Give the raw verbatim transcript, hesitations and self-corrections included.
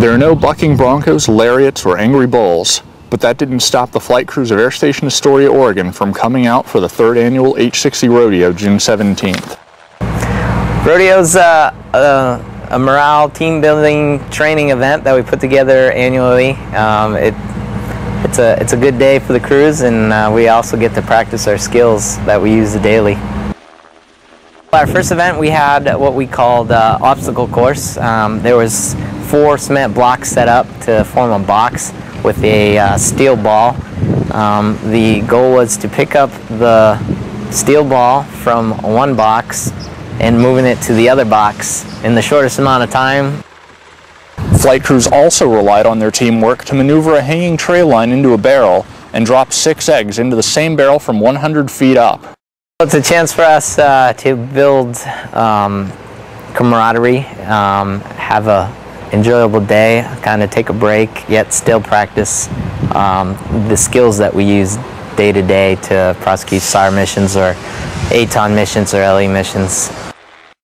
There are no bucking broncos, lariats, or angry bulls, but that didn't stop the flight crews of Air Station Astoria, Oregon from coming out for the third annual M H sixty Rodeo June seventeenth. Rodeo's uh, a, a morale, team building, training event that we put together annually. Um, it, it's, a, it's a good day for the crews, and uh, we also get to practice our skills that we use daily. Our first event, we had what we called uh, obstacle course. Um, there was four cement blocks set up to form a box with a uh, steel ball. Um, the goal was to pick up the steel ball from one box and moving it to the other box in the shortest amount of time. Flight crews also relied on their teamwork to maneuver a hanging tray line into a barrel and drop six eggs into the same barrel from one hundred feet up. It's a chance for us uh, to build um, camaraderie, um, have a enjoyable day, kind of take a break, yet still practice um, the skills that we use day to day to prosecute S A R missions or A T O N missions or L E missions.